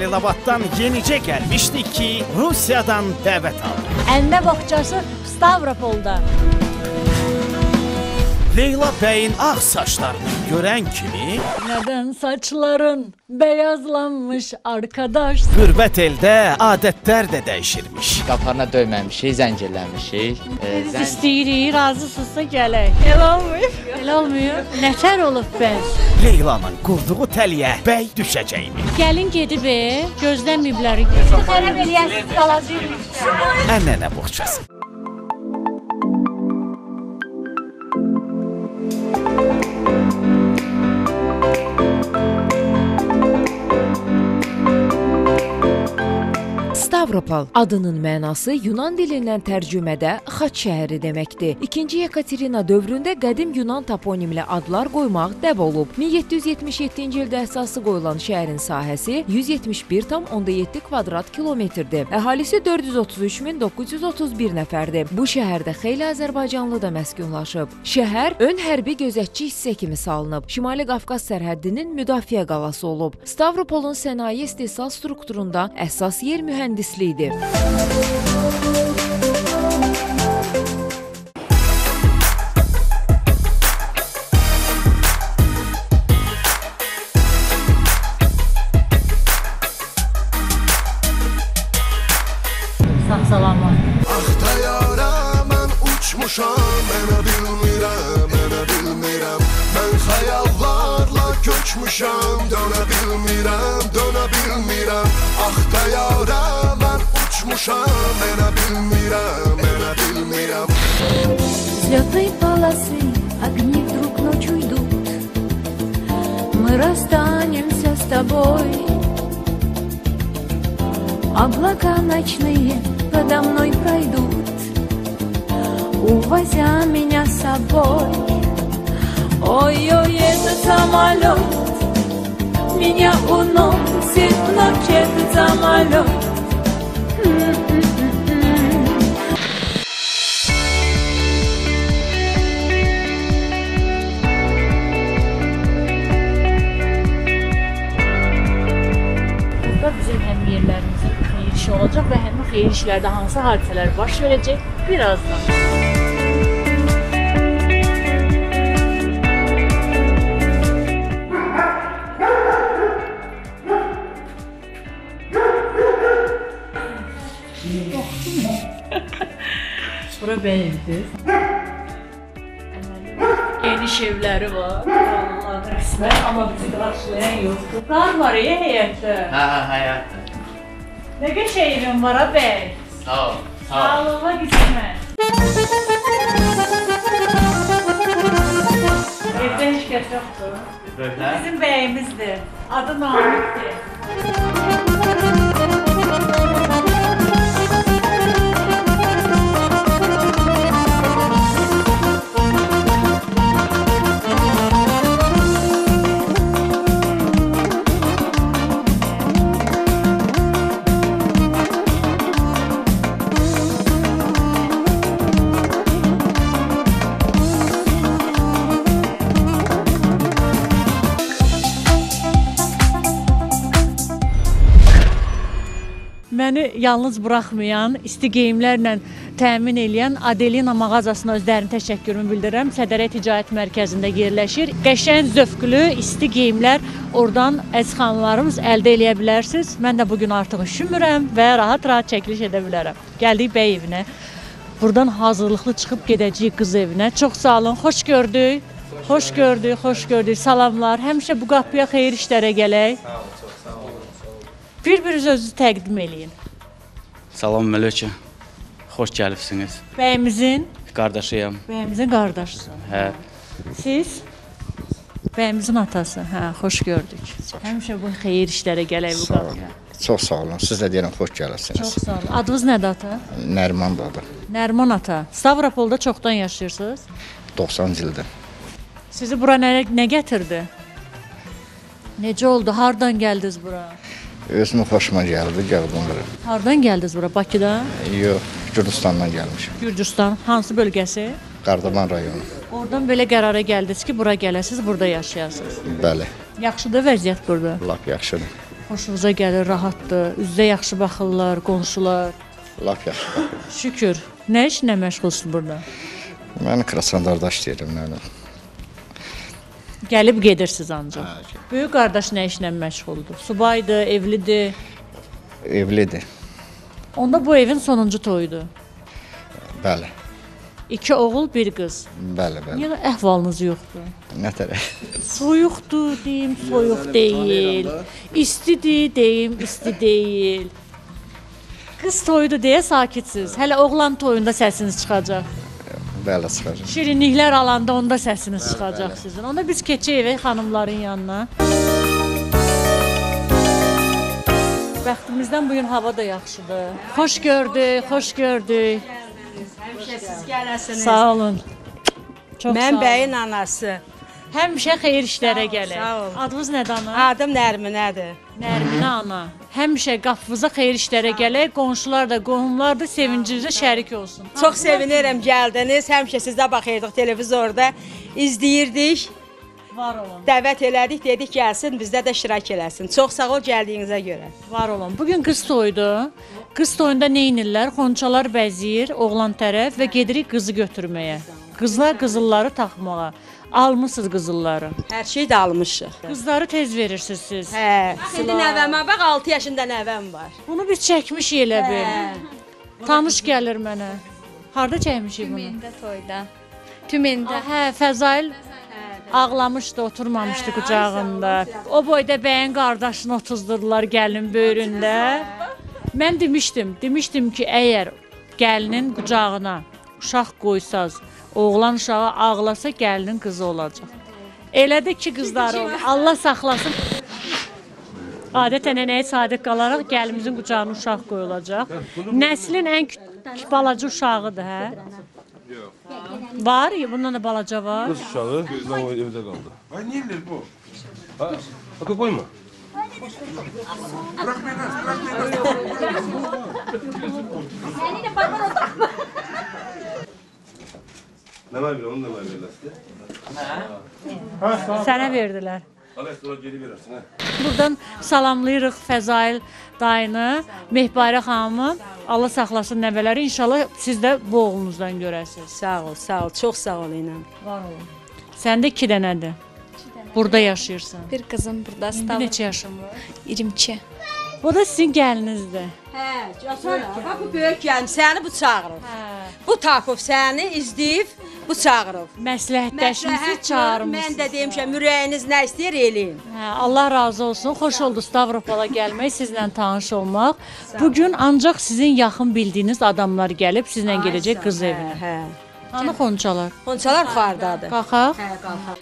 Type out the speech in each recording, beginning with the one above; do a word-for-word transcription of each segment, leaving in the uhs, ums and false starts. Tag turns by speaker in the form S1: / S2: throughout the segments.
S1: Cəlilabaddan yenicə gəlmişdik ki, Rusiyadan dəvət aldı.
S2: Əlmə boğçası Stavropolda.
S1: Leyla bəyin ağ saçlarını görən kimi
S2: Nədən saçların beyazlanmış arkadaş.
S1: Qürbət eldə adətlər də dəyişirmiş.
S3: Qaparına döyməmişik, zəncirləmişik.
S2: Biz zənc... istəyirik, razısınızsa gələk. Elə olmuyor. Elə olmuyor. Nətər olub bəs?
S1: Leylanın qurduğu təliyə bəy düşəcəkmi?
S2: Gəlin gedib, gözləməyiblər. Xərab eləyəsiniz, qalacaq.
S1: Ənənə boğçası.
S4: Stavropol adının mənası Yunan dilindən tərcümədə xaç şəhəri deməkdir. İkinci Yekaterina dövründə qədim Yunan toponimli adlar qoymaq dəb olub. min yeddi yüz yetmiş yeddinci ildə əsası qoyulan şəhərin sahəsi yüz yetmiş bir tam onda yeddi kvadrat kilometrdir. Əhalisi dörd yüz otuz üç min doqquz yüz otuz bir nəfərdir. Bu şəhərdə xeyli azərbaycanlı da məskunlaşıb. Şəhər ön hərbi gözətçi hissə kimi salınıb. Şimali Qafqaz sərhəddinin müdafiə qalası olub. Stavropolun sənaye istehsal strukturunda əsas yer mühəndisliyidir.
S2: Sağ-salamat.
S5: Axta yara mən uçmuşam, mənə bilmirəm, mənə bilmirəm. Mən xəyallarla köçmüşəm, dönə bilmirəm, dönə bilmirəm. Axta yara mən uçmuşam, mənə bilmirəm, mənə bilmirəm.
S6: Взлетной полосы огни вдруг ночью идут. Мы расстанемся с тобой. Облака ночные подо мной пройдут, увозя меня с собой. Ой-ой, этот самолет меня уносит в ночь, этот самолет.
S2: Burada bizim həm yerlərimizin xeyir işi olacaq və həmin xeyir işlərdə hansı hadisələr baş verəcək birazdan. Bura bəyimdir. Geniş evləri var. Allah'ın qismət, amma bizi qarşılayan yoxdur. Qar var ya həyətdə.
S3: Hə, hə, həyətdə.
S2: Nə qəşəngin var ha bəy?
S3: Sağ ol, sağ ol.
S2: Sağlıqla qismət. Evdə heç kəs yoxdur.
S3: Böyle.
S2: Bizim bəyimizdir. Adı Namikdir. Məni yalnız buraxmayan, isti geyimlərlə təmin edən Adelina mağazasına özlərinin təşəkkürümü bildirirəm. Sədərək Ticarət Mərkəzində yerləşir. Qəşəng, zövqlü, isti geyimlər oradan əziz xanımlarımız əldə eləyə bilərsiniz. Mən də bugün artıq üşümürəm və rahat-rahat çəkiliş edə bilərəm. Gəldik bəy evinə. Buradan hazırlıqlı çıxıb gedəcəyik qız evinə. Çox sağ olun, xoş gördük. Xoş gördük, xoş gördük. Salamlar. Həmişə bu qapıya xeyir işlərə gələk.
S3: Sağ ol, çox sağ olun.
S2: Bir-biriniz özünüzü təqdim eləyin.
S3: Salam Mələkə. Xoş gəlibsiniz.
S2: Bəyimizin?
S3: Qardaşıyam.
S2: Bəyimizin qardaşısı.
S3: Hə.
S2: Siz? Bəyimizin atası. Hə, xoş gördük. Həmişə bu xeyir işlərə gələk bu qapıya.
S7: Çox sağ olun. Siz də deyirəm, xoş gəlirsiniz.
S2: Çox sağ olun. Adınız nədir ata?
S7: Nəriman da adı.
S2: Nəriman ata. Stavropolda çoxdan yaşayırsınız?
S7: doxsanıncı ildə.
S2: Sizi bura nə, nə gətirdi? Necə oldu? Hardan gəldiniz bura?
S7: Özümə xoşuma gəldi, gəldim bura.
S2: Hardan gəldiniz bura? Bakıdan?
S7: Yox, Gürcüstandan gəlmişim.
S2: Gürcüstan. Hansı bölgəsi?
S7: Qardaman rayonu.
S2: Oradan belə qərara gəldiniz ki, bura gələsiniz, burada yaşayasınız.
S7: Bəli,
S2: Yaxşıdır vəziyyət burada?
S7: lap yaxşıdır.
S2: Xoşunuza gəlir, rahatdır, üzdə yaxşı baxırlar, qonşular.
S7: Lap yaxşı baxır.
S2: Şükür. Nə işlə məşğulsunuz burada?
S7: Mən Krasnodarda işləyirəm, nə bilim.
S2: Gəlib gedirsiniz ancaq. Böyük qardaş nə işlə məşğuldur? Subaydır, evlidir.
S7: Evlidir.
S2: Onda bu evin sonuncu toyudur.
S7: Bəli.
S2: İki oğul, bir qız.
S7: Bəli, bəli.
S2: Niyə əhvalınız yoxdur?
S7: Nə tərəf?
S2: Soyuqdur, deyim, soyuq deyil. İstidir, deyim, isti deyil. Qız toyudur deyə sakitsiz. Hələ oğlan toyunda səsiniz çıxacaq.
S7: Bəli, çıxacaq.
S2: Şirinliklər alanda onda səsiniz çıxacaq sizin. Onda biz keçək evə xanımların yanına. Bəxtimizdən bugün hava da yaxşıdır. Xoş gördük, xoş gördük.
S8: Həmişə siz gələsiniz.
S2: Sağ olun. Çox
S8: Mən
S2: sağ olun.
S8: bəyin anası.
S2: Həmişə xeyir işlərə
S8: Sağ ol,
S2: gəlir.
S8: sağ ol.
S2: Adınız nədir ana?
S8: Adım Nərminədir.
S2: Nərminə ana. Həmişə qapınıza xeyir işlərə gəlir. Qonşular da, qohumlar da sevincinizə şərik olsun.
S8: Çox sevinirəm gəldiniz. Həmişə sizə baxırdıq televizorda, izləyirdik.
S2: Var olun.
S8: Dəvət elədik, dedik gəlsin, bizdə də iştirak eləsin. Çox sağ ol gəldiyinizə görə.
S2: Var olun. Bugün qız toyudur. Qız toyunda nə edirlər? Xonçalar bəziyir, oğlan tərəf və gedirik qızı götürməyə. Qızlar qızılları taxmağa. Almısınız qızılları.
S8: Hər şey də almışıq.
S2: Qızları tez verirsiniz siz.
S8: Hə, indi nəvəmə bax, altı yaşında nəvəm var.
S2: Bunu biz çəkmişik elə bil. Tanış gəlir mənə. Harda çəkmişik bunu?
S9: Tümində toyda. Tümində.
S2: Hə, Fəzail ağlamışdı, oturmamışdı qucağında. O boyda bəyin qardaşını otuzdurdular gəlinin böyründə. Mən demişdim, demişdim ki, əgər gəlinin qucağına uşaq qoysaz, oğlan uşağı ağlasa gəlinin qızı olacaq. Elə də ki, qızları olur. Allah saxlasın. Adətən ənəyə sadiq qalaraq gəlimizin qucağına uşaq qoyulacaq. Nəslin ən balaca uşağıdır, hə? Var, bundan da balaca var.
S10: Kız uşağı bizden o evde kaldı. Ay niye bu? Ha, bakı koyma. Bırak beni, bırak beni. Ne var bir onu da var bir
S2: Sənə verdilər.
S10: Alex sonra geri verirsin ha.
S2: Buradan salamlayırıq Fəzail dayını, Mehbarə xanımı. Allah saxlasın nəvələri. İnşallah siz də bu oğlunuzdan görəsiniz.
S8: Sağ ol, sağ ol. Çox sağ ol inan.
S2: Var olun. Səndə iki dənədir. Burada yaşayırsan.
S9: Bir qızım burada
S2: İndi
S9: Stavro.
S2: neçə yaşın var?
S9: iyirmi iki.
S2: Bu da sizin gəlinizdir.
S8: Hə, bax bu böyük gəlin səni bu çağırır. Bu tapıb səni izləyib, bu çağırıb.
S2: Məsləhətləşmisiniz, çağırmışsınız.
S8: Mən də demişəm, ürəyiniz nə istəyir eləyin.
S2: Hə, Allah razı olsun. Xoş oldu Stavropola gəlmək, sizlə tanış olmaq. Bugün ancaq sizin yaxın bildiyiniz adamlar gəlib sizlə gedəcək qız evinə.
S8: Hə.
S2: Hanı xonçalar?
S8: Xonçalar yuxarıdadır.
S2: Qalxaq.
S8: Hə, qalxaq.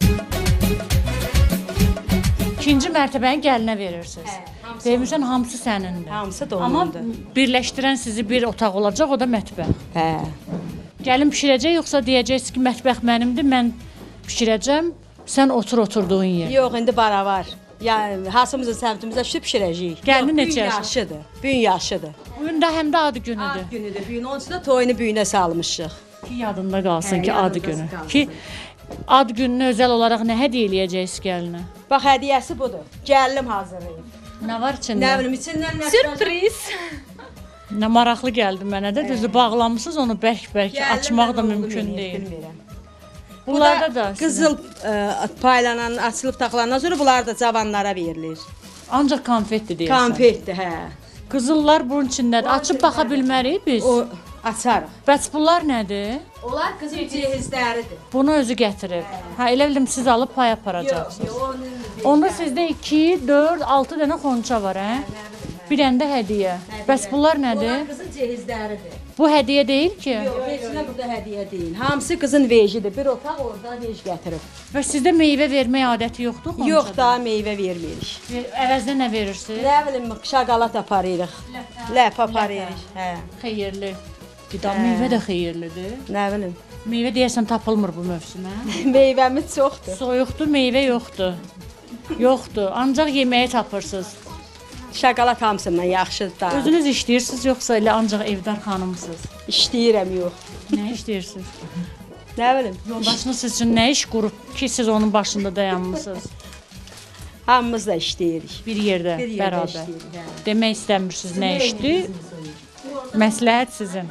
S2: İkinci mərtəbəni gəlinə verirsiniz. Demişsən hamısı sənindir.
S8: Hamısı da
S2: Amma
S8: onundur.
S2: birləşdirən sizi bir otaq olacaq, o da mətbəx.
S8: Hə.
S2: Gəlin bişirəcək, yoxsa deyəcəksiniz ki, mətbəx mənimdir, mən bişirəcəm, sən otur oturduğun yer.
S8: Yox, indi bara var. Yəni hasımızın səmtimizdə şüb pişirəcəyik.
S2: Gəlini
S8: Yox,
S2: neçə
S8: gün
S2: yaşın?
S8: yaşıdır. Gün yaşıdır.
S2: Bugün də həm də adı günüdür.
S8: Ad günüdür. Bugün onsuz da toyunu büyünə salmışıq.
S2: Ki yadında qalsın
S8: Hə,
S2: ki, adı
S8: yadında
S2: günü.
S8: qalsın.
S2: Ki ad gününə özəl olaraq nə hədiyyə eləyəcəksiniz gəlinə?
S8: Bax hədiyyəsi budur. Gəlinim hazırlayıb.
S2: Nə var içində?
S8: Nə bilim içindən nə
S9: Sürpriz.
S2: Nə maraqlı gəldi mənə də. Düzü bağlamısınız onu bərk-bərk açmaq da mümkün deyil. Bunlarda da
S8: qızıl ə, paylanan, açılıb taxılandan sonra bunlar da cavanlara verilir.
S2: ancaq konfetdir deyirsən.
S8: Konfetdir, hə.
S2: Qızıllar bunun içindədir. Açıb baxa bilmərik biz.
S8: O açarıq.
S2: Bəs bunlar nədir?
S8: Onlar qızıl cehizləridir.
S2: Bunu özü gətirib. Hə, elə bildim siz alıb pay aparacaqsınız. Onda sizdə iki, dörd, altı dənə xonça var, hə? Bir dənə də hədiyyə. Bəs bunlar nədir?
S8: Onlar qızıl cehizləridir.
S2: Bu hədiyyə deyil ki.
S8: Yox, heç nə burada hədiyyə deyil. Hamısı qızın vejidir. Bir otaq orada vej gətirib.
S2: Və sizdə meyvə vermək adəti yoxdur xonçada?
S8: Yox, daha meyvə vermirik.
S2: Əvəzdə nə verirsiniz?
S8: Nə bilim, şokolad aparırıq. Ləp aparırıq. Hə.
S2: Xeyirli. Qida meyvə də xeyirlidir.
S8: Nə bilim.
S2: Meyvə deyəsən tapılmır bu mövsümə.
S8: Meyvəmiz çoxdur.
S2: Soyuqdur, meyvə yoxdur. Yoxdur. Ancaq yeməyi tapırsınız.
S8: Şokolad hamısından yaxşıdır da.
S2: Özünüz işləyirsiniz yoxsa elə ancaq evdar xanımsınız?
S8: İşləyirəm yox.
S2: Nə işləyirsiniz?
S8: Nə bilim.
S2: Yoldaşınız siz üçün nə iş qurub ki, siz onun başında dayanmısınız?
S8: Hamımız da işləyirik.
S2: Bir yerdə,
S8: Bir yerdə
S2: bərabər.
S8: işləyirik. Hə.
S2: Demək istəmirsiniz nə işdir? Məsləhət sizin.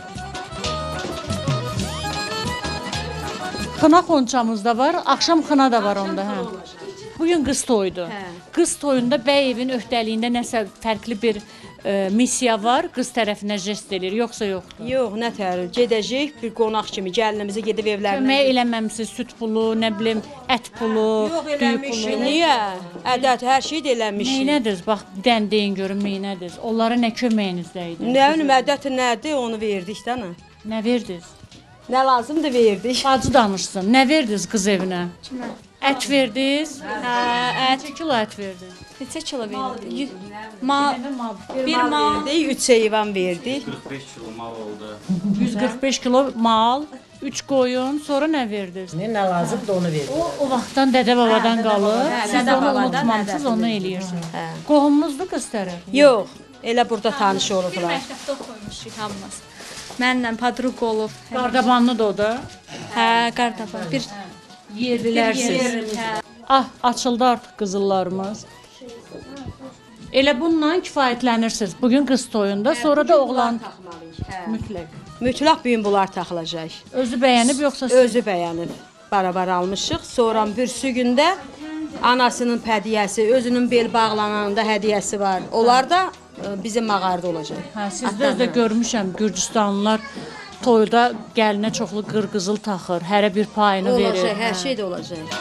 S2: Xına xonçamız da var, axşam xına da var onda, hə. Bugün qız toyudur.
S8: Hə.
S2: Qız toyunda bəy evin öhdəliyində nəsə fərqli bir e, missiya var, qız tərəfinə jest edir, yoxsa yoxdur?
S8: Yox, nə təhər, gedəcək bir qonaq kimi gəlinimizi gedib evlərinə.
S2: Kömək eləməmisiz, süt pulu, nə bilim, ət pulu,
S8: Yox,
S2: düyü
S8: eləmişik.
S2: pulu.
S8: Niyə? Ədət, hər şey də eləmişik.
S2: Neynədiniz? Bax, bir dən deyin görün, neynədiniz? Onlara nə köməyinizdə idi?
S8: Nə bilim, ədət nədir, onu verdik də nə?
S2: Nə verdiniz?
S8: Nə lazımdır verdik.
S2: Bacı danışsın. Nə verdiniz qız evinə?
S9: Kimə?
S2: Ət verdiniz?
S9: Hə, ət.
S2: Neçə kilo ət verdiniz?
S9: Neçə kilo verildi? Mal. Bir mal.
S8: Verdik, üç heyvan verdik.
S3: qırx beş kilo mal oldu.
S2: yüz qırx beş kilo mal, üç qoyun, sonra nə verdiniz?
S11: Nə lazımdır onu verir.
S2: O, o vaxtdan dədə babadan qalır.
S8: Hə,
S2: Siz
S8: dədə
S2: də onu
S8: babadan,
S2: unutmamısınız,
S8: hə,
S2: onu eləyirsiniz.
S8: Hə.
S2: Qohumumuzdur qız tərəf.
S8: Yox, elə burada tanış
S9: Bir
S8: olublar.
S9: məktəbdə oxumuşuq hamımız. Mənlə Padruq olub.
S2: Qardabanlıdır o da.
S9: Hə, Qardaban. Bir
S2: Yerlilərsiz. Ah, açıldı artıq qızıllarımız. Elə bununla kifayətlənirsiniz. Bugün qız toyunda, sonra da oğlan mütləq.
S8: Mütləq bu gün bunlar taxılacaq.
S2: Özü bəyənib yoxsa siz?
S8: Özü bəyənib. Barabar almışıq. Sonra bir gündə anasının hədiyəsi, özünün bel bağlananında hədiyəsi var. Onlar da e, bizim mağarada olacaq.
S2: Hə, sizdə də görmüşəm Gürcüstanlılar toyda gəlinə çoxlu qırqızıl taxır, hərə bir payını
S8: Olacaq,
S2: verir.
S8: hər şey də olacaq.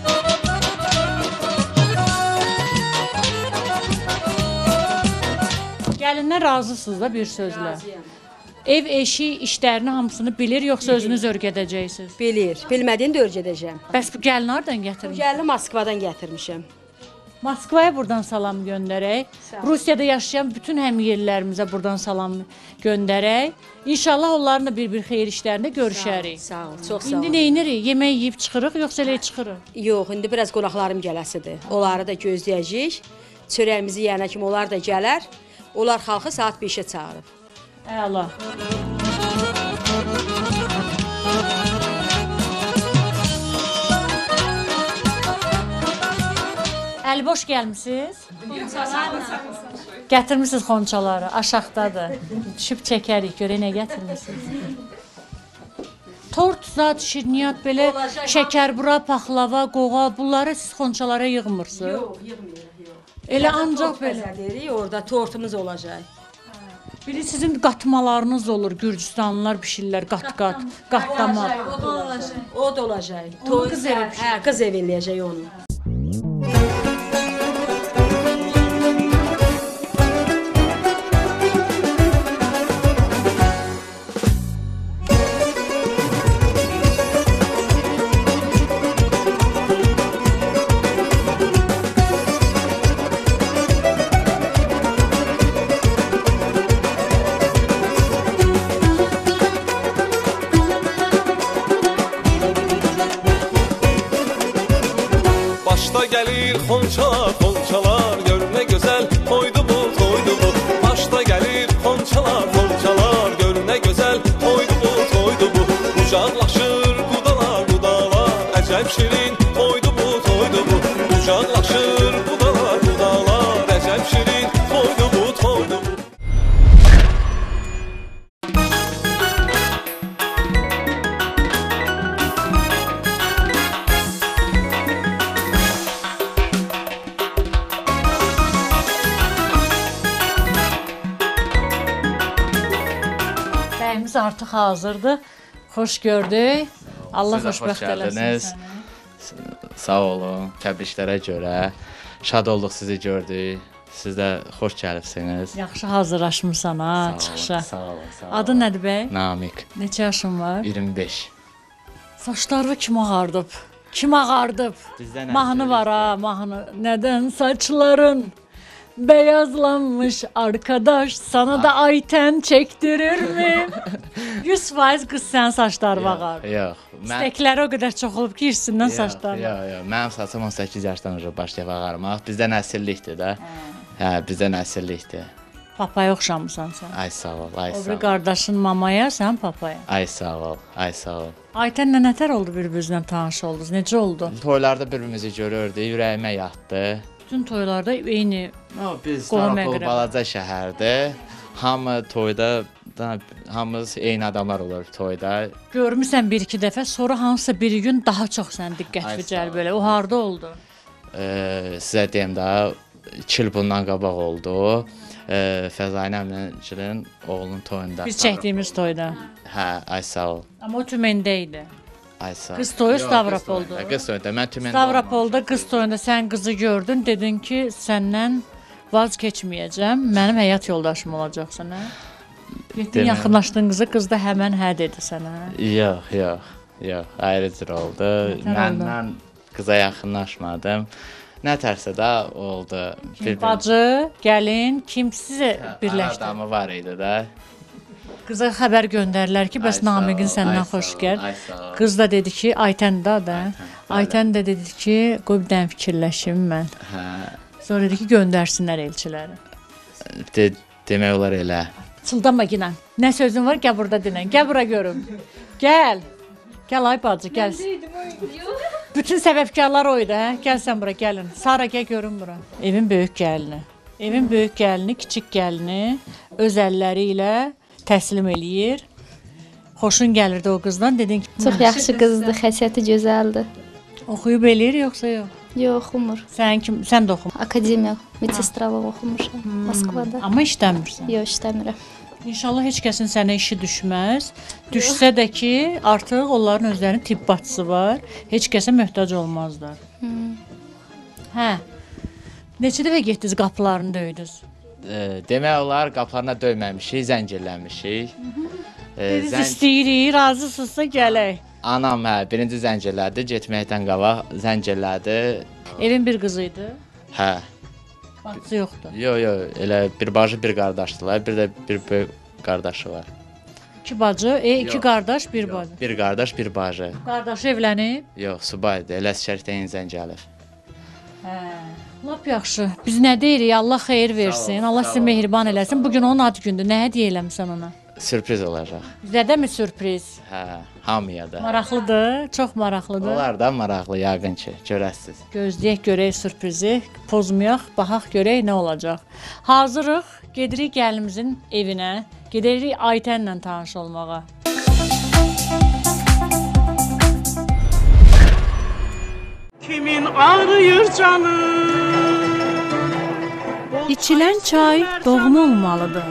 S2: Gəlindən razısınız da bir sözlə. Ev eşi işlərini hamısını bilir, yoxsa özünüz öyrədəcəksiniz?
S8: Bilir. Bilmədiyini də öyrədəcəm.
S2: Bəs bu gəlin hardan
S8: Bu
S2: gətirmiş?
S8: gəlini Moskvadan gətirmişəm.
S2: Moskvaya buradan salam göndərək. Rusiyada yaşayan bütün həmyerlilərimizə buradan salam göndərək. İnşallah onların da bir-bir xeyir işlərində görüşərik.
S8: Sağ ol, çox sağ ol.
S2: İndi neyinirik? Yemək yeyib çıxırıq, yoxsa elə çıxırıq?
S8: Yox, indi biraz qonaqlarım gələsidir. Onları da gözləyəcəyik. Çörəyimizi yeyənə kimi onlar da gələr. Onlar xalqı saat beşə çağırıb.
S2: Əla. Əli boş gəlmisiniz? Gətirmisiniz xonçaları, aşağıdadır. Düşüb çəkərik, görək nə gətirmisiniz. Tort, zat, şirniyyat, belə şəkərbura, paxlava, qoğa, bunları siz xonçalara yığmırsınız?
S8: Yox, yığmırıq, yox.
S2: Elə ancaq belə.
S8: Bəzədirik, orada tortumuz olacaq.
S2: Biri sizin qatmalarınız olur, Gürcüstanlılar bişirlər qat-qat, qatlama.
S8: O da olacaq. O da olacaq.
S2: Onu qız evi
S8: Hə, qız evi eləyəcək onu.
S10: Başta gelir xonçalar, xonçalar, gör ne güzel toydu bu, toydu bu. Başta gelir xonçalar, xonçalar, gör ne güzel toydu bu, toydu bu. Kucaklaşır qudalar, qudalar, əcəb şirin toydu bu, toydu bu. Kucaklaşır qudalar, qudalar, əcəb şirin toydu bu, toydu bu.
S2: Bəyimiz artıq hazırdır. Xoş gördük. Allah
S3: Siz də
S2: xoşbəxt
S3: xoş
S2: eləsin
S3: gəldiniz.
S2: səni.
S3: Sağ olun, təbriklərə görə. Şad olduq sizi gördük. Siz də xoş gəlibsiniz.
S2: Yaxşı hazırlaşmısan ha
S3: Sağ olun,
S2: çıxışa.
S3: Sağ olun, sağ olun.
S2: Adı nədir bəy?
S3: Namik,
S2: Neçə yaşın var?
S3: iyirmi beş.
S2: Saçları kim ağardıb? Kim ağardıb?
S3: Bizdən
S2: Mahnı var ha, mahnı. Nədən saçların beyazlanmış arkadaş sana da ayten çəkdirirmi? yüz faiz qız sənin saçların ağar.
S3: Yox, mən
S2: İstəkləri o qədər çox olub ki, hirsindən saçların.
S3: Yox, yox, mənim saçım on səkkiz yaşdan önce başlayıb ağarmaq. Bizdə nəsillikdir də. Hə, bizdə nəsillikdir.
S2: Papaya oxşamısan sən.
S3: Ay sağ ol, ay
S2: O
S3: sağ
S2: bir
S3: ol.
S2: qardaşın mamaya, sən papaya.
S3: Ay sağ ol, ay sağ ol.
S2: Aytənlə nətər oldu bir-birinizlə tanış oldunuz? Necə oldu?
S3: Toylarda bir-birimizi görürdük, ürəyimə yatdı.
S2: Bütün toylarda eyni
S3: No, biz
S2: qohum
S3: Stavropol
S2: əqrəb.
S3: balaca şəhərdir. Hamı toyda da hamımız eyni adamlar olur toyda.
S2: Görmüsən bir-iki dəfə, sonra hansısa bir gün daha çox sən diqqət cəlb elə. O harda oldu?
S3: Ee, sizə deyim də iki il bundan qabaq oldu. Ee, Fəzain əminin oğlunun toyunda.
S2: Biz çəkdiyimiz toyda.
S3: Hə, ay sağ ol.
S2: Amma o Tüməndə idi.
S3: Ay sağ ol.
S2: Qız toyu
S3: Yox,
S2: Stavropolda.
S3: qız toyunda, Qız toyunda. Mən Tüməndə.
S2: Stavropolda qız toyunda sən qızı gördün, dedin ki, səndən vaz keçməyəcəm, mənim həyat yoldaşım olacaqsan, hə? Getdin,
S3: Demə.
S2: yaxınlaşdın qızı, qız da həmən hə dedi sənə.
S3: Yox, yox, yox, ayrı cür oldu. Mən,
S2: oldu?
S3: mən qıza yaxınlaşmadım. Nə tərsə də oldu.
S2: Kim, bacı, gəlin, kim sizə birləşdi?
S3: Adamı var idi də.
S2: Qıza xəbər göndərlər ki, bəs
S3: Ay, sağ
S2: Namiqin
S3: ol,
S2: səndən
S3: ay, sağ
S2: xoş
S3: ol,
S2: gəl.
S3: ay, sağ ol.
S2: Qız da dedi ki, Aytən də də.
S3: bəli.
S2: Aytən də dedi ki, qoy bir dənə fikirləşim mən.
S3: Hə,
S2: Sonra dedi ki, göndərsinlər elçiləri.
S3: de, demək olar elə.
S2: Çıldama ginən. Nə sözün var? Gəl burada dinən. Gəl bura görüm. Gəl. Gəl ay bacı, gəl. Bütün səbəbkarlar oydu, hə? Gəl sən bura, gəlin. Sara, gəl görün bura. Evin böyük gəlini. Evin böyük gəlini, kiçik gəlini öz əlləri ilə təslim eləyir. Xoşun gəlirdi o qızdan, dedin ki,
S9: Çox yaxşı qızdır, xəsiyyəti gözəldir.
S2: oxuyub eləyir yoxsa yox?
S9: Yox, oxumur.
S2: Sən kim? Sən də oxum.
S9: Akademiya, medsestralıq oxumuşam Moskvada.
S2: Amma işləmirsən.
S9: Yox, işləmirəm.
S2: İnşallah heç kəsin sənə işi düşməz. Düşsə də ki, artıq onların özlərinin tibb bacısı var. Heç kəsə möhtac olmazlar. Hə. Neçə dəfə getdiniz, qapılarını döydünüz?
S3: E, demək olar qapılarına döyməmişik, zəng eləmişik. E,
S2: Biz istəyirik, razısınızsa gələk.
S3: Anam hə, birinci zəng elədi, getməkdən qabaq zəng elədi.
S2: Evin bir qızı idi.
S3: Hə.
S2: Bacısı yoxdur.
S3: Yox, yox, elə bir bacı, bir qardaşdılar. Bir də bir böyük qardaşı var.
S2: İki bacı, e, iki
S3: Yox.
S2: qardaş, bir bacı.
S3: Bir qardaş, bir bacı.
S2: Qardaşı evlənib?
S3: Yox, subaydır. Elə şərikdən zəng gəlib.
S2: Hə. Lap yaxşı. Biz nə deyirik? Allah xeyir versin.
S3: ol,
S2: Allah
S3: sağ
S2: sizə
S3: ol.
S2: mehriban eləsin. Bu gün onun ad gündür. Nə hədiyyə eləmisən ona?
S3: Sürpriz olacaq.
S2: Bizə də mi sürpriz?
S3: Hə, hamıya da.
S2: Maraqlıdır, çox maraqlıdır.
S3: Onlar da maraqlı yəqin ki, görəsiz.
S2: Gözləyək görək sürprizi, pozmayaq, baxaq görək nə olacaq. Hazırıq, gedirik gəlinimizin evinə, gedirik Aytənlə tanış olmağa.
S1: Kimin ağrıyır canı?
S2: İçilən çay doğma olmalıdır.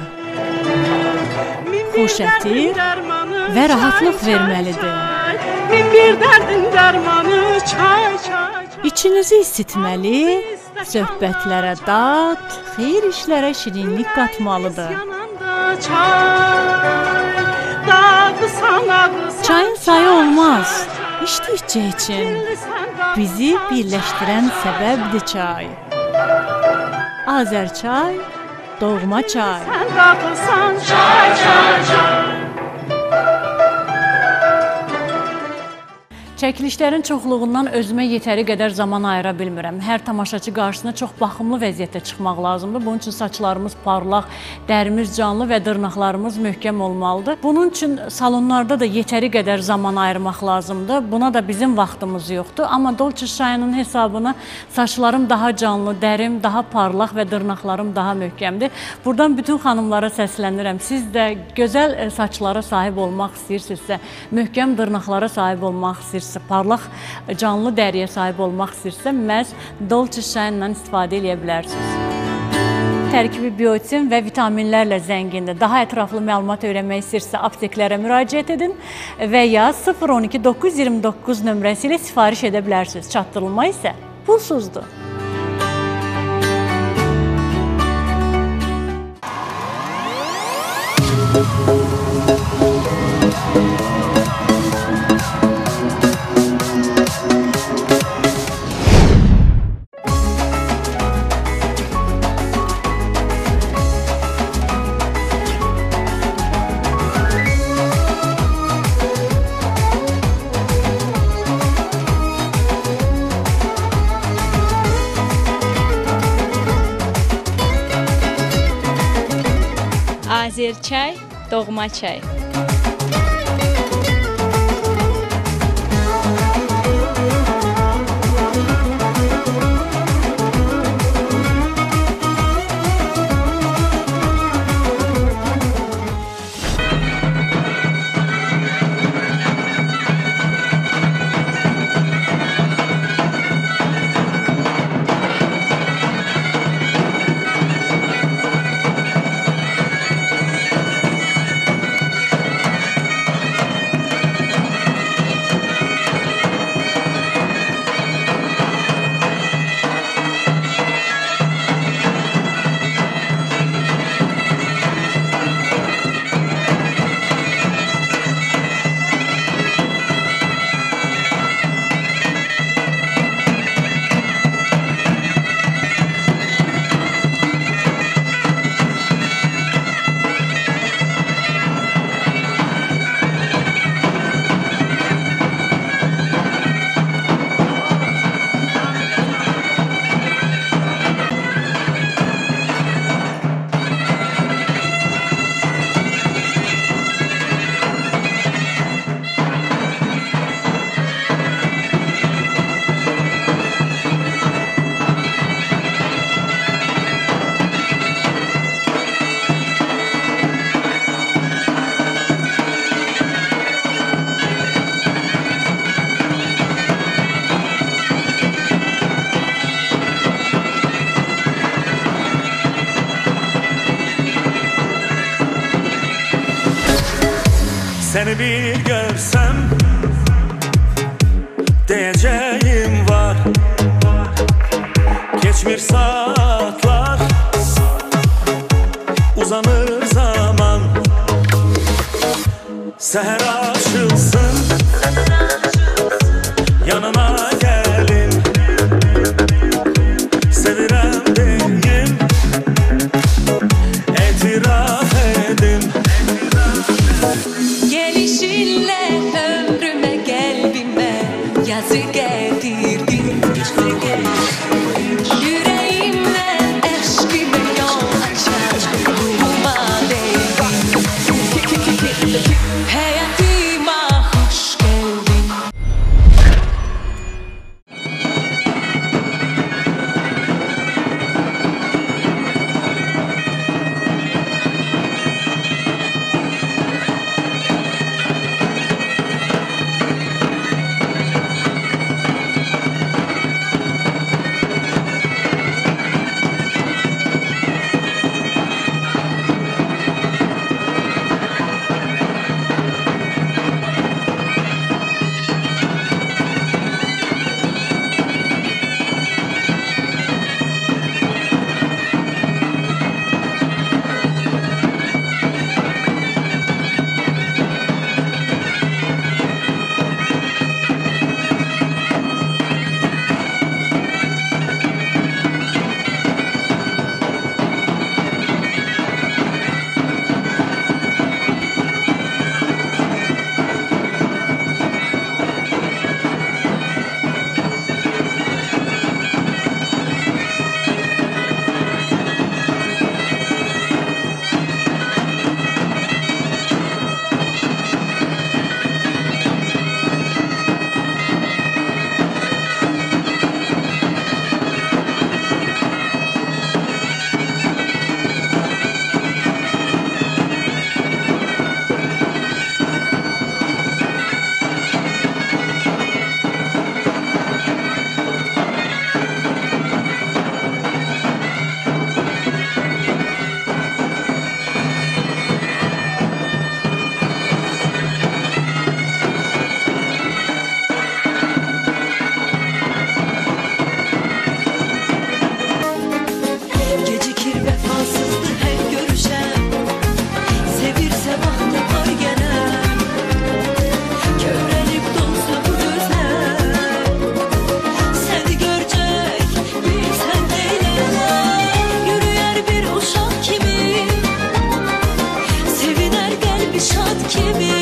S2: Xoş ətir və rahatlıq verməlidir.
S1: Min bir dərdin dərmanı çay çay.
S2: İçinizi isitməli, söhbətlərə dad, xeyir işlərə şirinlik qatmalıdır.
S1: Yananda çay. Dadı sanadı.
S2: Çayın sayı olmaz, içdikcə için. Bizi birləşdirən səbəbdir çay. Azərçay, doğma çay.
S1: Sən qapısan çay çay çay.
S2: Çəkilişlərin çoxluğundan özümə yetəri qədər zaman ayıra bilmirəm. Hər tamaşaçı qarşısına çox baxımlı vəziyyətdə çıxmaq lazımdır. Bunun üçün saçlarımız parlaq, dərimiz canlı və dırnaqlarımız möhkəm olmalıdır. Bunun üçün salonlarda da yetəri qədər zaman ayırmaq lazımdır. Buna da bizim vaxtımız yoxdur. Amma Dolce Shine'ın hesabına saçlarım daha canlı, dərim daha parlaq və dırnaqlarım daha möhkəmdir. Buradan bütün xanımlara səslənirəm. Siz də gözəl saçlara sahib olmaq istəyirsinizsə, möhkəm dırnaqlara sahib olmaq istəyirsinizsə, parlaq canlı dəriyə sahib olmaq istəyirsə, məhz Dolce Shine-dan istifadə edə bilərsiniz. Tərkibi biotin və vitaminlərlə zəngindir. Daha ətraflı məlumat öyrənmək istəyirsə, apteklərə müraciət edin və ya sıfır on iki doqquz yüz iyirmi doqquz nömrəsi ilə sifariş edə bilərsiniz. Çatdırılma isə pulsuzdur.
S9: Azərçay, doğma çay.
S11: Seni bir görsem diyeceğim var. Geçmir saatler, uzanır zaman. Seher açılsın, yanına gelin. Sevirem deyim, etiraf edin.
S6: Gelişinle ömrüme, kalbime yazı getirdin. Yüreğimle aşkıma yol açar, ruhuma değdin. Hayatıma hoş geldin. Gecikir vefasızdır her görüşen, sevirse bahtı var gelen. Körelip dolsa bu gözler, seni görecek bir sen değiller. Yürüyer bir uşak kimi, seviner kalbi şad kimi.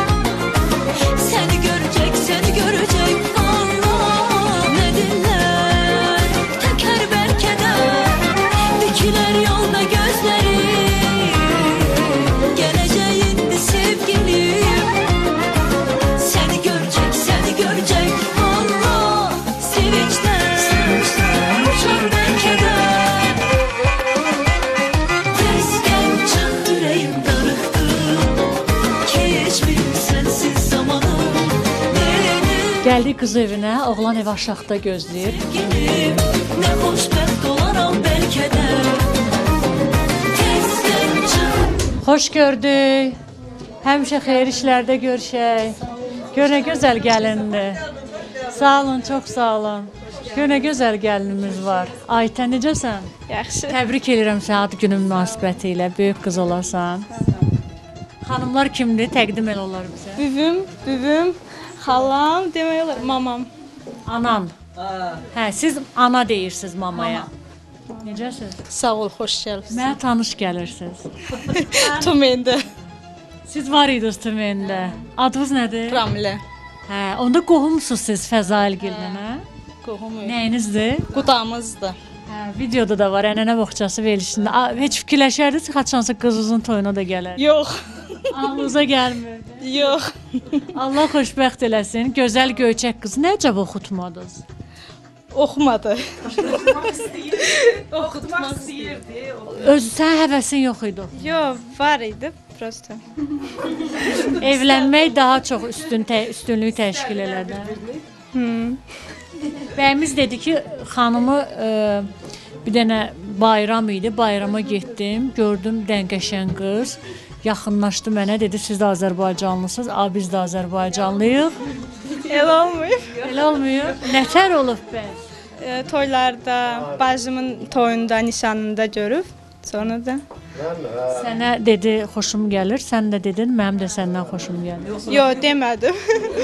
S6: Seni görecek, seni görecek Allah ne diller. Teker berkeder, dikiler yolda gözleri. Geleceğin sevgilim, seni görecek, seni görecek Allah. Sevinçten uçar berkeder. Tezken çık yüreğim darıktı, geçmeyeyim sensiz zamanım.
S2: Gəldik qız evinə, oğlan ev aşağıda gözləyir.
S6: Sevgilim, ne hoşbəxt olaram belki de. Tezken çık.
S2: Xoş gördük. Həmişə xeyir işlərdə görüşək. Gör nə gözəl gəlindir. Sağ olun, çox sağ olun. Gör nə gözəl gəlinimiz var. Aytə, necəsən?
S9: Yaxşı.
S2: Təbrik edirəm səni ad günün münasibəti ilə. Böyük qız olasan. Xanımlar kimdir? Təqdim el onlar bizə.
S9: Büvüm, büvüm, xalam, demək olar mamam.
S2: Anan. Hə, siz ana deyirsiniz mamaya. Necəsiz?
S9: Sağ ol, xoş gəlibsiz.
S2: Mənə tanış gəlirsiniz.
S9: Tümendə.
S2: Siz var idiniz Tümendə. Adınız nədir?
S9: Ramilə.
S2: Hə, onda qohumsuz siz Fəzailgillə, hə?
S9: Qohumuyum.
S2: Nəyinizdir?
S9: Qudamızdır.
S2: Hə, videoda da var, ənənə boğçası verilişində. A, heç fikirləşərdiniz haçansa qızınızın toyuna da gələr.
S9: Yox.
S2: Ağlınıza gəlmirdi.
S9: Yox.
S2: Allah xoşbəxt eləsin. Gözəl göyçək qız. Nə əcəb oxutmadınız?
S9: Oxumadı.
S2: Oxutmaq istəyirdi. Öz sən həvəsin yox idi.
S9: Yox, var idi prosto.
S2: Evlənmək daha çox üstün tə, üstünlük təşkil elədi.
S9: Hmm.
S2: Bəyimiz dedi ki, xanımı e, bir dənə bayram idi. Bayrama getdim, gördüm dən qəşəng qız. yaxınlaşdı mənə, dedi siz də Azərbaycanlısınız, a biz də Azərbaycanlıyıq.
S9: Elə olmuyor.
S2: Elə olmuyor. Nətər olub bəs?
S9: E, toylarda, bacımın toyunda, nişanında görüb. Sonra da.
S2: Sənə dedi xoşum gəlir, sən də dedin mənim də səndən xoşum gəlir.
S9: Yox, demədim.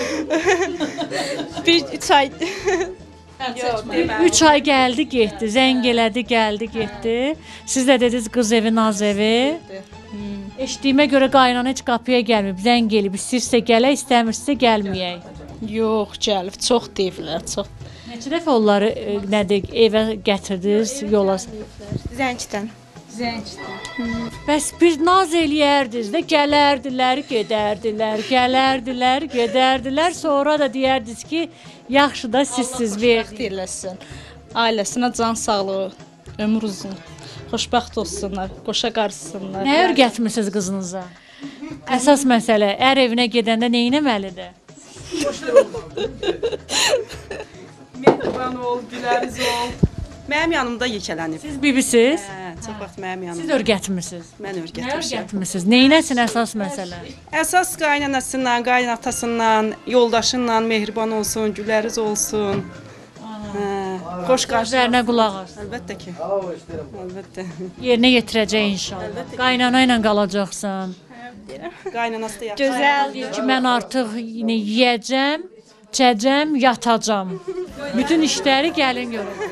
S9: Bir üç ay. Yox, demədim.
S2: Üç ay gəldi, getdi, zəng elədi, gəldi, getdi. Siz də dediniz qız evi, naz evi. Eşitdiyimə görə qaynana heç qapıya gəlməyib, zəng elib, istəyirsə gələ, istəmirsə gəlməyək.
S8: Yox, gəlib, çox deyiblər, çox.
S2: Neçə dəfə onları e, nədir, evə gətirdiniz, yola?
S9: Zəngdən.
S2: Zəngdən. Bəs bir naz eləyərdiniz də, gələrdilər, gedərdilər, gələrdilər, gedərdilər, sonra da deyərdiniz ki, yaxşı da sizsiz verdik.
S8: Eləsin. Ailəsinə can sağlığı, ömür uzun. Xoşbəxt olsunlar, qoşa qarşısınlar.
S2: Nə öyrətmisiniz qızınıza? Əsas məsələ, ər evinə gedəndə nə etməlidir?
S12: Mehriban ol, güləriz ol. Mənim yanımda yekələnib.
S2: Siz bibisiz?
S12: Hə, çox vaxt mənim yanımda.
S2: Siz öyrətmisiniz?
S12: Mən
S2: Nə
S12: öyrətmişəm.
S2: öyrətmisiniz? Neynəsin əsas məsələ?
S12: Əsas qaynanasından, qaynatasından, yoldaşından mehriban olsun, güləriz olsun. Hə, xoş qarşı.
S2: Gözlərinə qulaq as.
S12: Əlbəttə ki. Əlbəttə.
S2: Yerinə yetirəcək inşallah. Qaynana ilə qalacaqsan.
S12: Qaynanası da yaxşı.
S9: Gözəl.
S2: Deyir ki, mən artıq yine yeyəcəm, içəcəm, yatacam. Bütün işləri gəlin görəcək.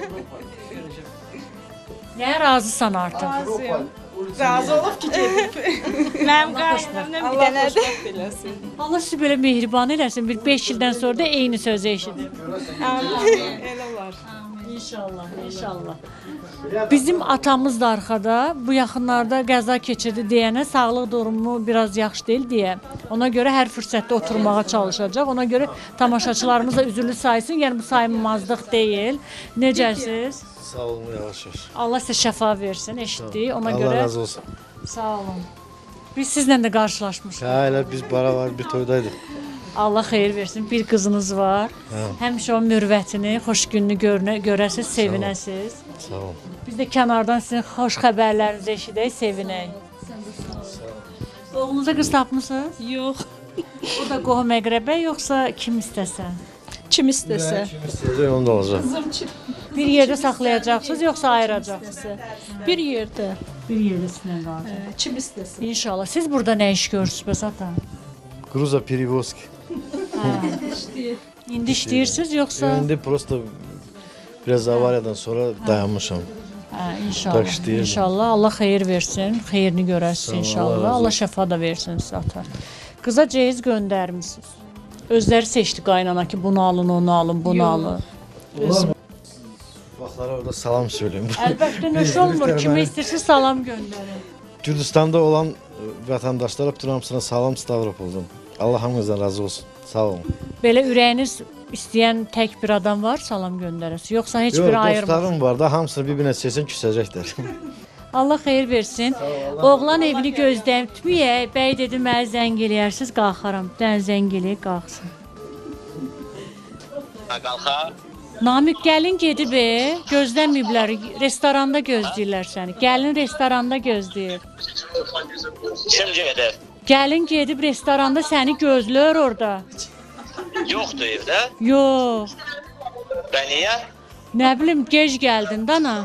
S2: Nəyə razısan artıq?
S12: Razıyam. Razı olub ki, gedib.
S9: Mənim qaynanamla bir dənədir.
S12: Eləsin.
S2: Allah sizi belə mehriban eləsin. Bir beş ildən sonra da eyni sözü eşidim.
S12: Elə olar.
S2: İnşallah, inşallah. Bizim atamız da arxada bu yaxınlarda qəza keçirdi deyənə sağlıq durumu biraz yaxşı deyil deyə. Ona görə hər fürsətdə oturmağa çalışacaq. Ona görə tamaşaçılarımız da üzürlü saysın. Yəni bu sayılmazlıq deyil. Necəsiz?
S13: Sağ olun, yavaş yavaş.
S2: Allah sizə şəfa versin, eşitdik. Ona
S13: Allah
S2: görə
S13: razı olsun.
S2: sağ olun. Biz sizlə də qarşılaşmışıq.
S13: Hə, elə biz bara var bir toydaydıq.
S2: Allah xeyir versin. Bir qızınız var.
S13: Hə.
S2: Həmişə o mürvətini, xoş gününü görünə, görəsiz, sevinəsiz.
S13: Sağ olun.
S2: Biz də kənardan sizin xoş xəbərlərinizi eşidək, sevinək. Oğlunuza qız tapmısınız?
S8: Yox.
S2: O da qohum əqrəbə yoxsa kim istəsə?
S8: Kim istəsə.
S13: Kim istəyəcək onu da alacaq.
S2: Bir yerdə saxlayacaqsınız yoxsa ayıracaqsınız?
S8: Bir yerdə.
S2: Bir yerdə sizinlə qalacaq.
S8: Kim istəsə.
S2: İnşallah. Siz burada nə iş görürsünüz bəs ata?
S13: Gruza перевозки.
S2: İndi işləyirsiniz yoxsa?
S13: İndi prosta biraz avariyadan sonra dayanmışam.
S2: Hə, inşallah.
S13: Tak işləyirdim.
S2: İnşallah Allah xeyir versin, xeyrini görəsiz
S13: Sağ ol, Allah
S2: inşallah.
S13: razı
S2: Allah
S13: olsun.
S2: şəfa da versin sizə ata. Qıza ceyiz göndərmisiniz. Özləri seçdi qaynana ki, bunu alın, onu alın, bunu alın.
S13: Onlar vaxtlara orada salam söyleyeyim.
S2: Əlbəttə nöş olmur. Kimə istəyirsə salam göndərin.
S13: Gürcüstanda olan vətəndaşlara bütün hamısına salam Stavropoldan. Allah hamınızdan razı olsun. Sağ olun.
S2: Belə ürəyiniz istəyən tək bir adam var salam göndərəsiz. Yoxsa heç
S13: Yox,
S2: biri ayırmır.
S13: dostlarım var da hamısını bir-birinə seçsən küsəcəklər.
S2: Allah xeyir versin. Oğlan evini gözləyib tutmayək. Bəy dedi mənə zəng eləyərsiz, qalxaram. Dən zəng eləyək, qalxsın.
S14: Qalxa.
S2: Namiq gəlin gedib, e, gözləməyiblər. Restoranda gözləyirlər səni. Gəlin restoranda gözləyir.
S14: Kim gedir?
S2: Gəlin gedib restoranda səni gözləyir orada.
S14: Yoxdur evdə.
S2: Yox.
S14: Bə niyə?
S2: Nə bilim, gec gəldin dana.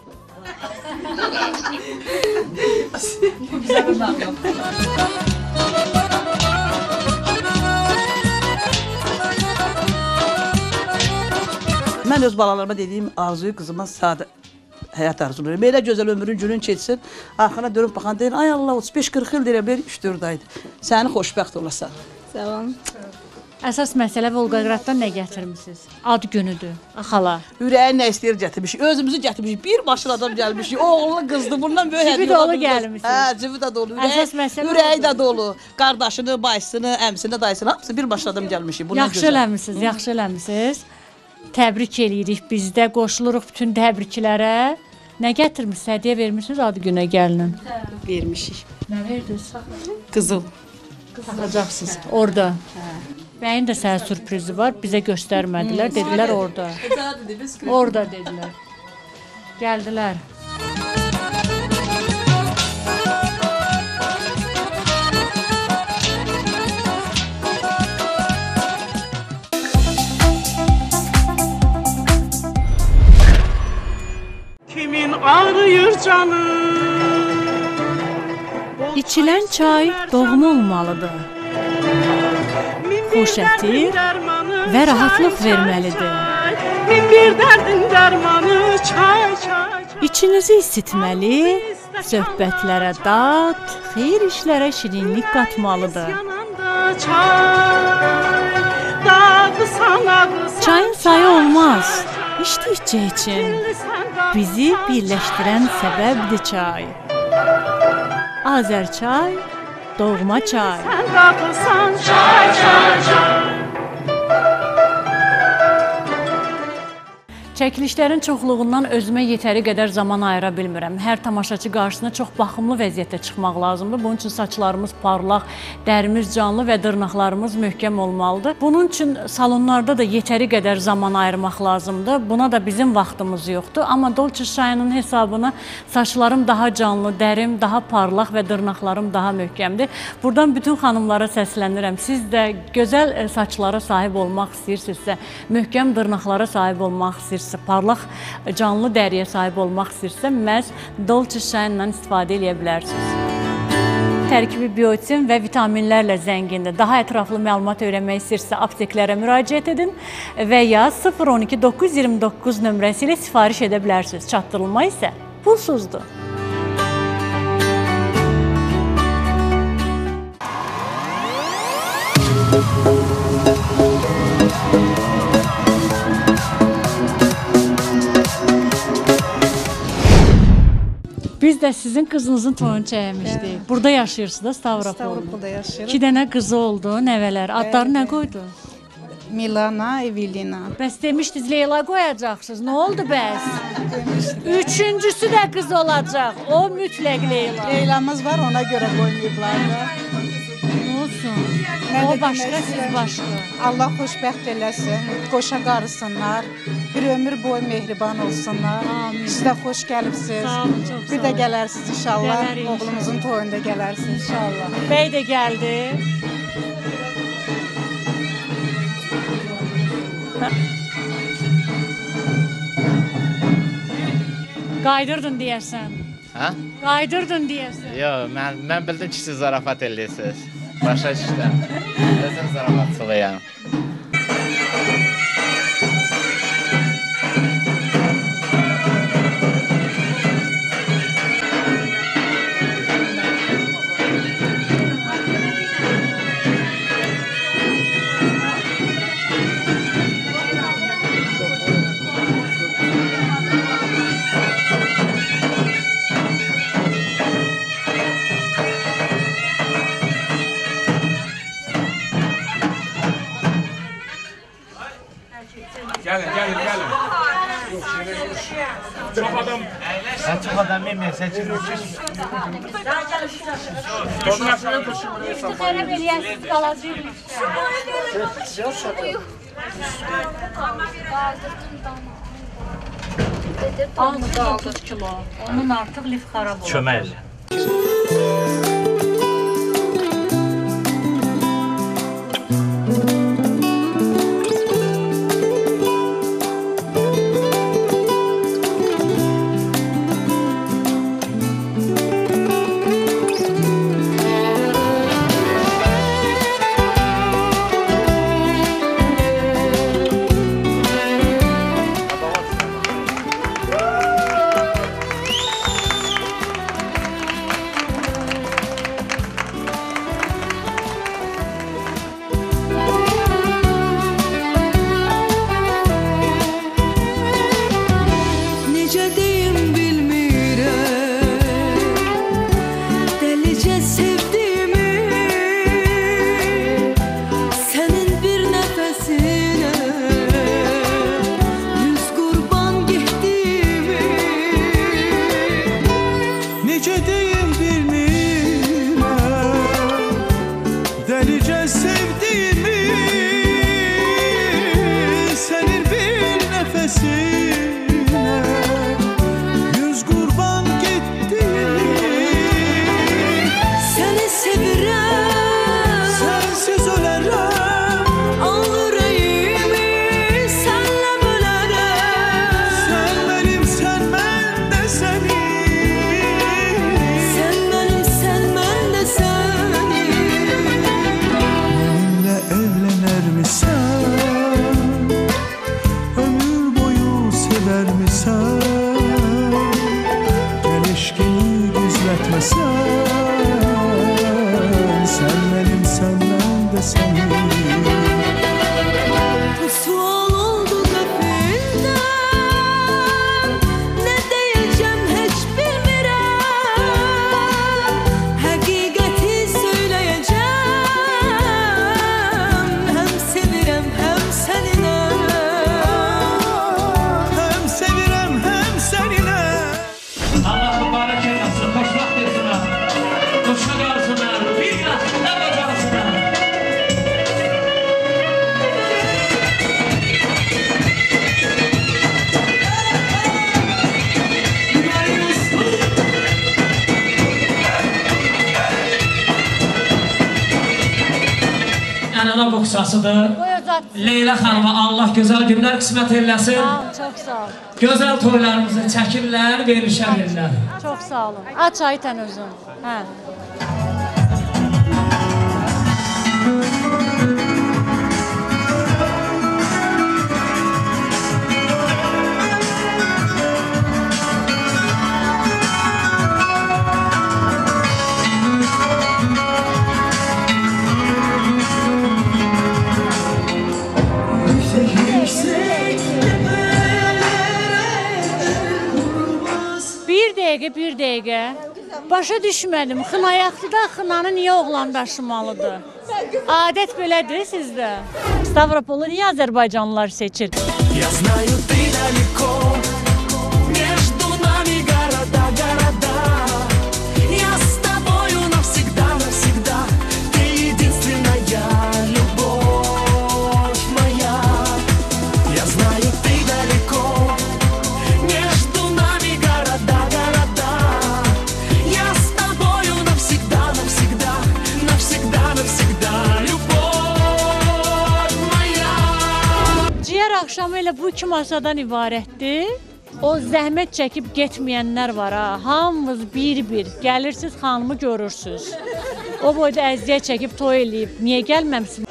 S15: Mən öz balalarıma dediyim arzuyu qızıma sadə həyat arzulayıram. Belə gözəl ömrün günün keçsin. Arxana dönüb baxan deyir, ay Allah otuz beş qırx il deyirəm, bir üç dörd aydır. Səni xoşbəxt olasan.
S9: Sağ olun.
S2: Əsas məsələ Volqograddan nə gətirmisiniz? Ad günüdür, xala.
S15: Ürəyin nə istəyir gətirmişik, özümüzü gətirmişik. Bir başlı adam gəlmişik, oğlu qızdı, bundan böyük
S2: Cibi dolu gəlmişik.
S15: Hə, cibi də dolu,
S2: Əsas məsələ
S15: ürəyi də dolu. Qardaşını, bacısını, əmsini, dayısını, hamısı bir başlı adam gəlmişik. Bundan
S2: Yaxşı eləmisiniz, yaxşı eləmisiniz. Təbrik eləyirik biz də, qoşuluruq bütün təbriklərə. Nə gətirmisiniz, hədiyyə vermisiniz adı günə gəlinin?
S15: Vermişik.
S2: Nə verdiniz?
S15: Qızıl.
S2: Taxacaqsınız orada. Bəyin də sənə sürprizi var, bizə göstərmədilər, dedilər orada. Orada dedilər. Gəldilər. İçilən çay doğma olmalıdır. Xoş ətir və rahatlıq verməlidir.
S16: Min bir dərdin dərmanı çay çay.
S2: İçinizi isitməli, söhbətlərə dad, xeyir işlərə şirinlik qatmalıdır. Çayın sayı olmaz, içdikcə için. Bizi birləşdirən səbəbdir çay. Azərçay, doğma çay.
S16: Sən qatılsan çay çay çay.
S2: Çəkilişlərin çoxluğundan özümə yetəri qədər zaman ayıra bilmirəm. Hər tamaşaçı qarşısına çox baxımlı vəziyyətdə çıxmaq lazımdır. Bunun üçün saçlarımız parlaq, dərimiz canlı və dırnaqlarımız möhkəm olmalıdır. Bunun üçün salonlarda da yetəri qədər zaman ayırmaq lazımdır. Buna da bizim vaxtımız yoxdur. Amma Dolce Shine'ın hesabına saçlarım daha canlı, dərim daha parlaq və dırnaqlarım daha möhkəmdir. Buradan bütün xanımlara səslənirəm. Siz də gözəl saçlara sahib olmaq istəyirsinizsə, möhkəm dırnaqlara sahib olmaq istəyirsinizsə, parlaq canlı dəriyə sahib olmaq istəyirsə, məhz Dolce Shine-dan istifadə edə bilərsiniz. Tərkibi biotin və vitaminlərlə zəngindir. Daha ətraflı məlumat öyrənmək istəyirsə, apteklərə müraciət edin və ya sıfır on iki doqquz yüz iyirmi doqquz nömrəsi ilə sifariş edə bilərsiniz. Çatdırılma isə pulsuzdur. Biz də sizin qızınızın toyunu çəkmişdik. Burada yaşayırsınız da Stavropolda.
S12: Stavropolda yaşayırıq.
S2: İki dənə qızı oldu, nəvələr. Adları nə qoydu?
S12: Milana, Evelina.
S2: Bəs demişdiniz Leyla qoyacaqsınız. Nə oldu bəs? Üçüncüsü də qız olacaq. O mütləq Leyla.
S12: Leylamız var, ona görə qoymayıblar da.
S2: Nə olsun? O başqa, siz başqa.
S12: Allah xoşbəxt eləsin, qoşa qarısınlar, bir ömür boyu mehriban olsunlar.
S2: Amin.
S12: Siz də xoş gəlibsiniz.
S2: Sağ olun, çox sağ olun.
S12: Bir də gələrsiniz inşallah.
S2: Gələr inşallah.
S12: Oğlumuzun toyunda gələrsiniz inşallah.
S2: Bəy də gəldi. Qaydırdın deyəsən.
S3: Hə?
S2: Qaydırdın deyəsən.
S3: Yox, mən mən bildim ki, siz zarafat eləyirsiniz. Başa düşdüm. Özüm zarafatçılıyam.
S17: Gəlin, gəlin, gəlin. Çox adam...
S1: Sən çox adam yemək, sən çox
S2: İftixarəm eləyəsiniz, qalacaqsınız. altı otuz kilo. Onun artıq lif xarab olur.
S1: Çöməl.
S11: bilməsən, sən mənim, səndən də sənin.
S6: Sual oldu qəfildən, nə deyəcəm heç bilmirəm. Həqiqəti söyləyəcəm, həm sevirəm, həm səninəm.
S11: Həm sevirəm, həm səninəm.
S17: Allah mübarək eyləsin, xoşbəxt etsinlər. Qoşa qalsınlar, bir qatında qacarsınlar. Ənənə boksasıdır. Leyla xanıma Allah gözəl günlər qismət eləsin.
S2: Sağ olun, çox sağ olun.
S17: Gözəl toylarımızı çəkirlər, verilişə verirlər.
S2: Çox sağ olun. Aç Aytən özün. Hə. Bir dəqiqə, bir dəqiqə. Başa düşmədim. Xınayaqlıda xınanı niyə oğlan daşımalıdır? Adət belədir sizdə. Stavropolu niyə Azərbaycanlılar seçir?
S6: Я знаю, ты далеко, между нами города, города. Я с тобою навсегда, навсегда. Ты единственная любовь моя. Я знаю, ты далеко, между нами города, города. Я с тобою навсегда, навсегда, навсегда, навсегда. Любовь моя.
S2: Ciyər axşamı elə bu iki masadan ibarətdir. O zəhmət çəkib getməyənlər var ha. Hamımız bir-bir gəlirsiniz, xanımı görürsünüz. O boyda əziyyət çəkib toy eləyib. Niyə gəlməmsin?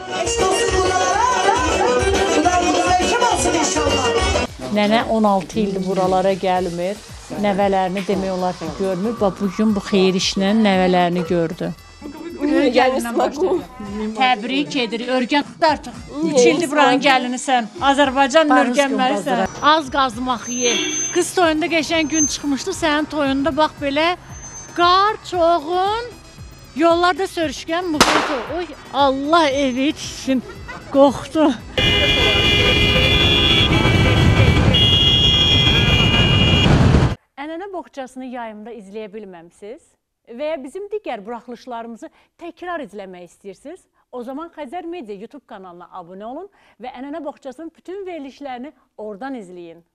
S2: Nənə on altı ildir buralara gəlmir. Nəvələrini demək olar ki, görmür. Bax, bugün bu xeyir işlə nəvələrini gördü. Gəlindən başladı. Təbrik edirik. Örgən artıq. üç ildir buranın gəlinisən. Azərbaycan örgənməlisən. Az qazmaq ye. Qız toyunda qəşəng gün çıxmışdı. Sənin toyunda bax belə qar çoğun. Yollarda sörüşkən müxeyt. Oy, Allah evi içsin. Qorxdu. Ənənə boğçasını yayımda izləyə bilməmsiz və ya bizim digər buraxılışlarımızı təkrar izləmək istəyirsiniz, o zaman Xəzər Media YouTube kanalına abunə olun və Ənənə boğçasının bütün verilişlərini oradan izləyin.